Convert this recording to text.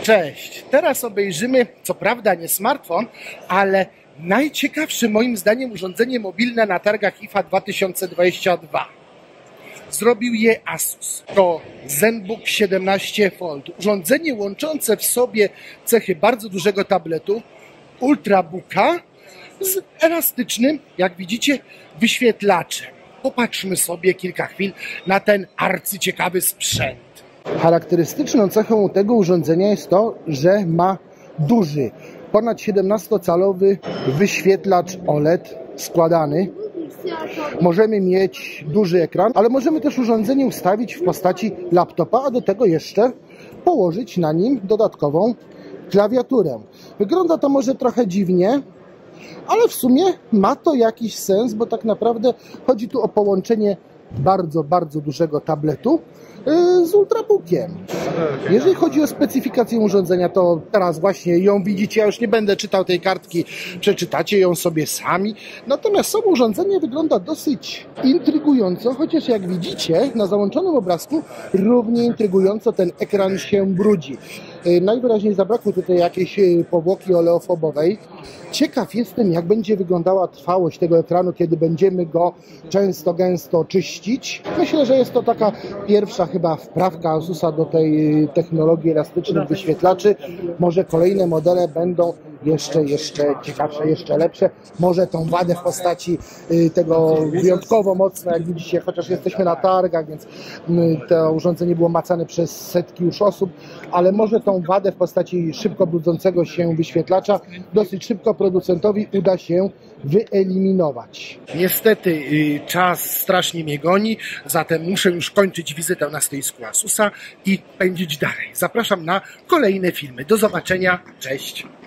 Cześć! Teraz obejrzymy, co prawda nie smartfon, ale najciekawsze moim zdaniem urządzenie mobilne na targach IFA 2022. Zrobił je Asus. To ZenBook 17 Fold. Urządzenie łączące w sobie cechy bardzo dużego tabletu, ultrabooka z elastycznym, jak widzicie, wyświetlaczem. Popatrzmy sobie kilka chwil na ten arcyciekawy sprzęt. Charakterystyczną cechą tego urządzenia jest to, że ma duży, ponad 17-calowy wyświetlacz OLED składany. Możemy mieć duży ekran, ale możemy też urządzenie ustawić w postaci laptopa, a do tego jeszcze położyć na nim dodatkową klawiaturę. Wygląda to może trochę dziwnie, ale w sumie ma to jakiś sens, bo tak naprawdę chodzi tu o połączenie bardzo dużego tabletu z ultrabookiem. Jeżeli chodzi o specyfikację urządzenia, to teraz właśnie ją widzicie, ja już nie będę czytał tej kartki, przeczytacie ją sobie sami. Natomiast samo urządzenie wygląda dosyć intrygująco, chociaż jak widzicie na załączonym obrazku równie intrygująco ten ekran się brudzi. Najwyraźniej zabrakło tutaj jakiejś powłoki oleofobowej. Ciekaw jestem, jak będzie wyglądała trwałość tego ekranu, kiedy będziemy go często, gęsto czyścić. Myślę, że jest to taka pierwsza chyba wprawka Asusa do tej technologii elastycznych wyświetlaczy. Może kolejne modele będą jeszcze ciekawsze, jeszcze lepsze. Może tą wadę w postaci tego wyjątkowo mocno, jak widzicie, chociaż jesteśmy na targach, więc to urządzenie było macane przez setki już osób, ale może tą wadę w postaci szybko brudzącego się wyświetlacza dosyć szybko producentowi uda się wyeliminować. Niestety czas strasznie mnie goni, zatem muszę już kończyć wizytę na stoisku Asusa i pędzić dalej. Zapraszam na kolejne filmy. Do zobaczenia. Cześć!